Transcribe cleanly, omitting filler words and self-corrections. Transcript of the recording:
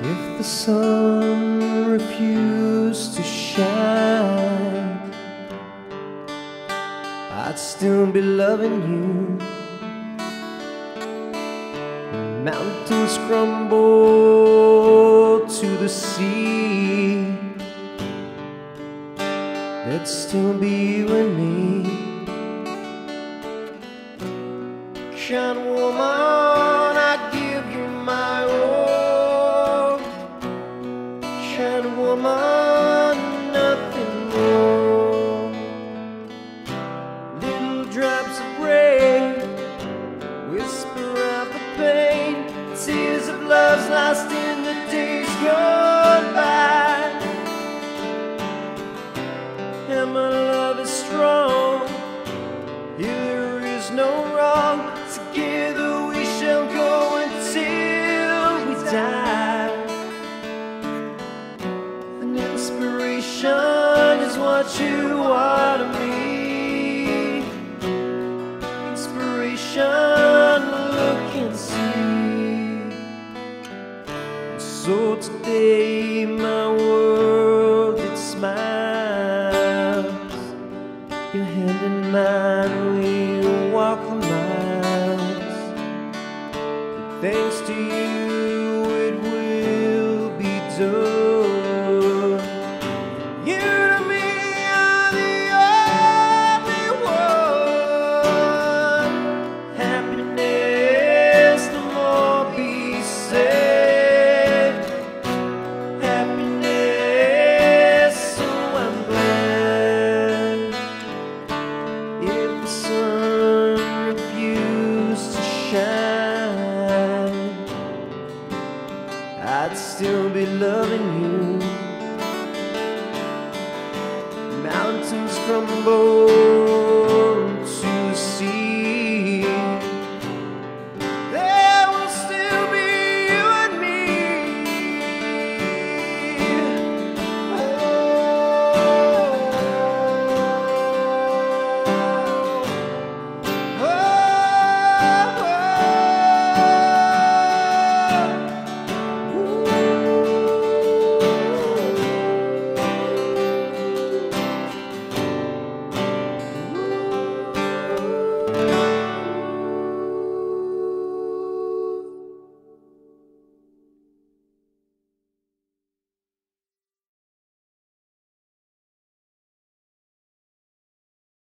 If the sun refused to shine, I'd still be loving you. Mountains crumble to the sea, there'd still be you and me. Kind of woman, I'd give you my all. Kind of woman, nothing more. Little drops of rain whisper out the pain, tears of love's lost in the days gone by. And my love is strong, here is no wrong. Together we shall go until we die. An inspiration is what you are to me. Inspiration, look and see. So today my world it smiles. Your hand in mine, we walk the miles. Thanks to you, it will be done. You and me are the only one. Happiness, the more be said. Happiness, so I'm glad. If the sun refused to shine, I'd still be loving you. Mountains crumble